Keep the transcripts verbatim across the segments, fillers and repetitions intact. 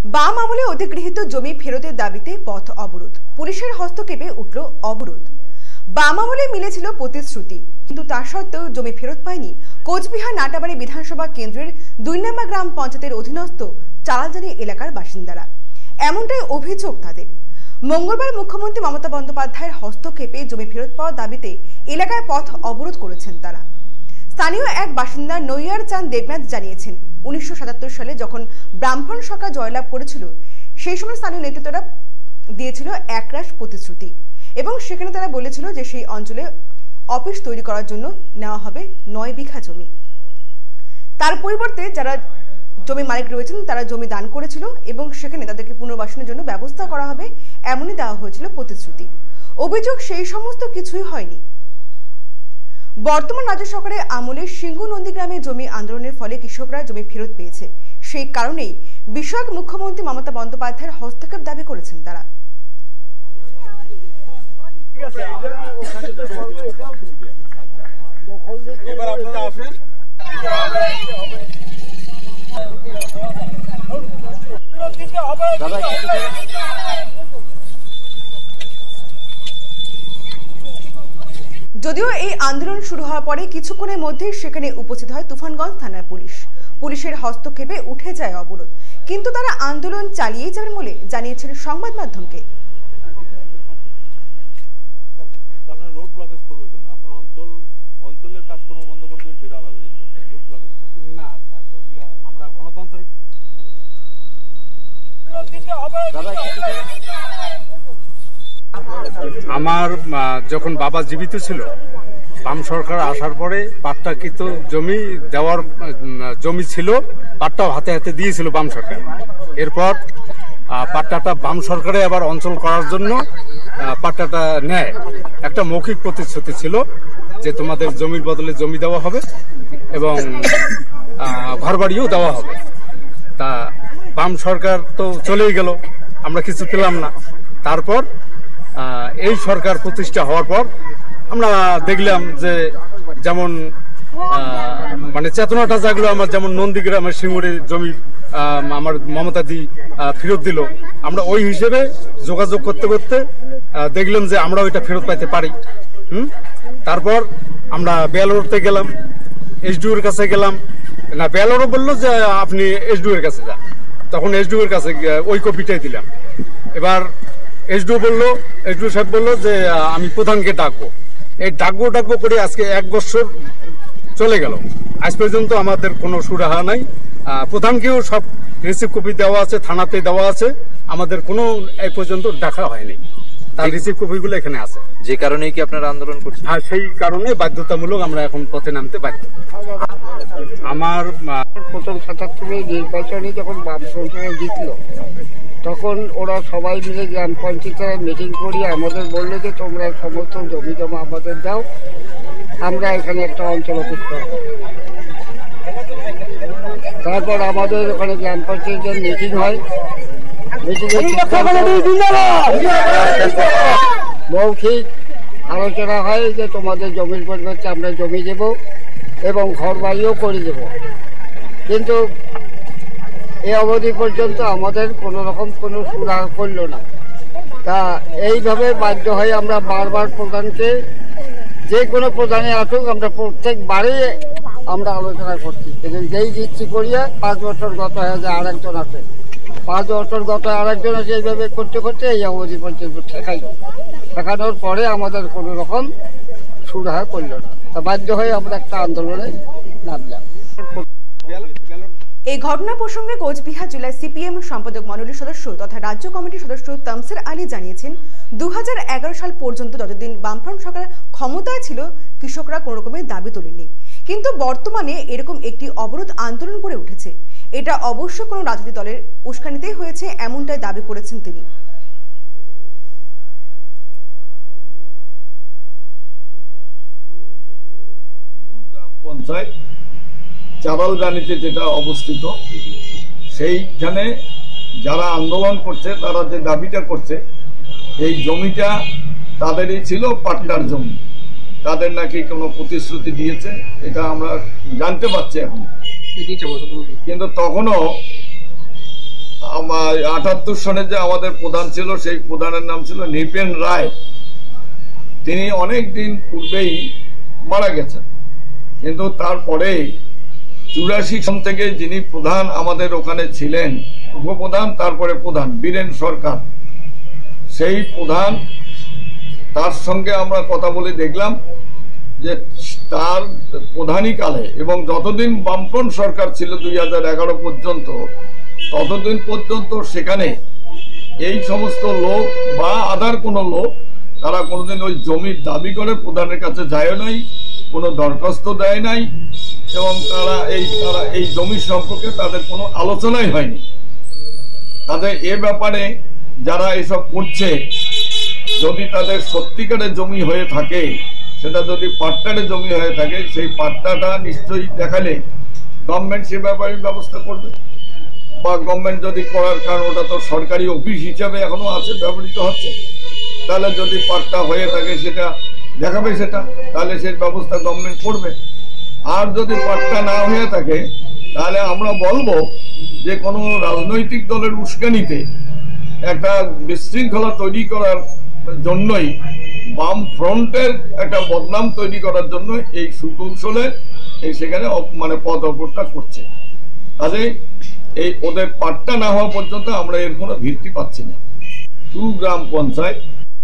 বাম আমলে অধিগৃহীত জমি ফেরতের দাবিতে পথ অবরোধ, পুলিশের হস্তক্ষেপে উঠল অবরোধ। বাম আমলে মিলেছিল প্রতিশ্রুতি, কিন্তু তা সত্ত্বেও জমি ফেরত পায়নি কোচবিহার নাটাবাড়ি বিধানসভা কেন্দ্রের দুই নম্বর গ্রাম পঞ্চায়েতের অধীনস্থ চালালজানি এলাকার বাসিন্দারা। এমনটাই অভিযোগ তাদের। মঙ্গলবার মুখ্যমন্ত্রী মমতা বন্দ্যোপাধ্যায়ের হস্তক্ষেপে জমি ফেরত পাওয়ার দাবিতে এলাকায় পথ অবরোধ করেছেন তারা। স্থানীয় এক বাসিন্দা নৈয়ার চাঁদ দেবনাথ জানিয়েছেন, উনিশশো সাতাত্তর সালে যখন ব্রাহ্মণ সরকার জয়লাভ করেছিল সেই সময় স্থানীয় নেতৃত্বরা দিয়েছিল একরাশ প্রতিশ্রুতি এবং সেখানে তারা বলেছিল যে সেই অঞ্চলে অফিস তৈরি করার জন্য নেওয়া হবে নয় বিঘা জমি। তার পরিবর্তে যারা জমি মালিক রয়েছেন তারা জমি দান করেছিল এবং সেখানে তাদেরকে পুনর্বাসনের জন্য ব্যবস্থা করা হবে এমনই দেওয়া হয়েছিল প্রতিশ্রুতি। অভিযোগ সেই সমস্ত কিছুই হয়নি। বর্তমান রাজ্য সরকারের আমলে সিংহ নন্দীগ্রামে জমি আন্দোলনের ফলে কৃষকরা জমি ফেরত পেয়েছে। সেই কারণেই বিষয়ক মুখ্যমন্ত্রী মমতা বন্দ্যোপাধ্যায়ের হস্তক্ষেপ দাবি করেছেন তারা। যদিও এই আন্দোলন শুরু হওয়ার পরে কিছুক্ষণের মধ্যেই সেখানে উপস্থিত হয় তুফানগঞ্জ থানার পুলিশ। পুলিশের হস্তক্ষেপে উঠে যায় অবরোধ, কিন্তু তারা আন্দোলন চালিয়ে যাবেন বলে জানিয়েছেন সংবাদ মাধ্যমকে। আমার যখন বাবা জীবিত ছিল, বাম সরকার আসার পরে পাট্টাকৃত জমি দেওয়ার জমি ছিল, পাট্টাও হাতে হাতে দিয়েছিল বাম সরকার। এরপর পাট্টাটা বাম সরকারে আবার অঞ্চল করার জন্য পাট্টাটা নেয়। একটা মৌখিক প্রতিশ্রুতি ছিল যে তোমাদের জমির বদলে জমি দেওয়া হবে এবং ঘরবাড়িও দেওয়া হবে। তা বাম সরকার তো চলেই গেল, আমরা কিছু পেলাম না। তারপর এই সরকার প্রতিষ্ঠা হওয়ার পর আমরা দেখলাম যে যেমন মানে চেতনাটা জাগলো আমার, যেমন নন্দীগ্রামের সিঙ্গুরের জমি আমার মমতা দি ফেরত দিল। আমরা ওই হিসেবে যোগাযোগ করতে করতে দেখলাম যে আমরা ওইটা ফেরত পাইতে পারি। হুম তারপর আমরা বেলুরতে গেলাম, এসডিও এর কাছে গেলাম। না, বেলুরও বললো যে আপনি এসডিও এর কাছে যান। তখন এসডিও এর কাছে ওই কপিটাই দিলাম। এবার এসডিও বললো, এসডিও সাহেব বললো যে আমি প্রধানকে ডাকবো। এই ডাকবো ডাকবো করে আজকে এক বছর চলে গেল, আজ পর্যন্ত আমাদের কোনো সুরাহা নাই। প্রধানকেও সব রিসিভ কপি দেওয়া আছে, থানাতে দেওয়া আছে, আমাদের কোনো এই পর্যন্ত ডাকা হয়নি। তার রিসিভ কপিগুলো এখানে আছে। যে কারণেই কি আপনারা আন্দোলন করছেন? হ্যাঁ, সেই কারণে বাধ্যতামূলক আমরা এখন পথে নামতে বাধ্য। আমার প্রথম সাতাত্তরে নির্বাচনে যখন বাম সরকার জিতল, তখন ওরা সবাই মিলে গ্রাম পঞ্চায়েতের মিটিং করিয়ে আমাদের বললো যে তোমরা সমস্ত জমি জমা আমাদের দাও, আমরা এখানে একটা অঞ্চল অফিস করব। তারপর আমাদের ওখানে গ্রাম পঞ্চায়েতের মিটিং হয়। মিটিংয়ে মৌখিক আলোচনা হয় যে তোমাদের জমির পরিবর্তে আমরা জমি দেব এবং ঘর বাড়িও করে দেব। কিন্তু এই অবধি পর্যন্ত আমাদের কোনো রকম কোনো সুরাহা করলো না। তা এইভাবে বাধ্য হয়ে আমরা বারবার প্রধানকে, যে কোনো প্রধানে আসুক, আমরা প্রত্যেকবারে আমরা আলোচনা করছি। কিন্তু যেই দিচ্ছি করিয়া পাঁচ বছর গত হয়ে যায়, আরেকজন আছে, পাঁচ বছর গত আরেকজন আছে। এইভাবে করতে করতে এই অবধি পর্যন্ত ঠেকাই ঠেকানোর পরে আমাদের কোনো রকম সুরাহা করলো না। তা বাধ্য হয়ে আমরা একটা আন্দোলনে নামলাম। এই ঘটনা প্রসঙ্গে কোচবিহার জেলার সিপিএম সম্পাদক মণ্ডলীর সদস্য তথা রাজ্য কমিটির সদস্য তামসির আলী জানিয়েছেন, দু হাজার এগারো সাল পর্যন্ত যতদিন বামফ্রন্ট সরকার ক্ষমতায় ছিল কৃষকরা কোনো রকমের দাবি তোলেনি, কিন্তু বর্তমানে এরকম একটি অবরোধ আন্দোলন করে উঠেছে। এটা অবশ্য কোনো রাজনৈতিক দলের উস্কানিতেই হয়েছে, এমনটাই দাবি করেছেন তিনি। পঞ্চায়েত চালালজানিতে যেটা অবস্থিত, সেইখানে যারা আন্দোলন করছে তারা যে দাবিটা করছে, এই জমিটা তাদেরই ছিল, পাট্টার জমি। তাদের নাকি কোনো প্রতিশ্রুতি দিয়েছে, এটা আমরা জানতে পারছি এখন। কিন্তু তখনও আটাত্তর সনে যে আমাদের প্রধান ছিল সেই প্রধানের নাম ছিল নৃপেন রায়। তিনি অনেক দিন পূর্বেই মারা গেছেন, কিন্তু তারপরে চুরাশি সন থেকে যিনি প্রধান আমাদের ওখানে ছিলেন, উপপ্রধান তারপরে প্রধান বীরেন সরকার, সেই প্রধান তার সঙ্গে আমরা কথা বলে দেখলাম যে তার প্রধানী কালে এবং যতদিন বামফ্রন্ট সরকার ছিল দুই হাজার এগারো পর্যন্ত, ততদিন পর্যন্ত সেখানে এই সমস্ত লোক বা আদার কোনো লোক তারা কোনোদিন ওই জমির দাবি করে প্রধানের কাছে যায় নাই, কোনো দরখাস্ত দেয় নাই এবং তারা এই তারা এই জমি সম্পর্কে তাদের কোনো আলোচনাই হয়নি। তাদের এ ব্যাপারে যারা এসব করছে, যদি তাদের সত্যিকারের জমি হয়ে থাকে, সেটা যদি পাট্টারে জমি হয়ে থাকে, সেই পাট্টাটা নিশ্চয়ই দেখালে গভর্নমেন্ট সে ব্যাপারে ব্যবস্থা করবে, বা গভর্নমেন্ট যদি করার, কারণ ওটা তো সরকারি অফিস হিসাবে এখনো আছে, ব্যবহৃত হচ্ছে, তাহলে যদি পাট্টা হয়ে থাকে সেটা দেখাবে, সেটা তাহলে সেই ব্যবস্থা গভর্নমেন্ট করবে। আর যদি পাট্টা না হয়ে থাকে তাহলে আমরা বলবো যে কোনো রাজনৈতিক দলের উস্কানিতে একটা বিশৃঙ্খলা তৈরি করার জন্যই, বাম ফ্রন্টের একটা বদনাম তৈরি করার জন্য এই সুকৌশলে এই সেখানে মানে পদ অপরটা করছে। কাজে এই ওদের পাট্টা না হওয়া পর্যন্ত আমরা এর কোনো ভিত্তি পাচ্ছি না। Two gram panchayat.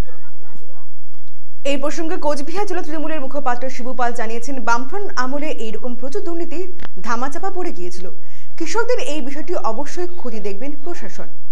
এই প্রসঙ্গে কোচবিহার জেলা তৃণমূলের মুখপাত্র শিবু পাল জানিয়েছেন, বামফ্রন্ট আমলে এইরকম প্রচুর দুর্নীতি ধামাচাপা পড়ে গিয়েছিল। কৃষকদের এই বিষয়টি অবশ্যই খতিয়ে দেখবেন প্রশাসন।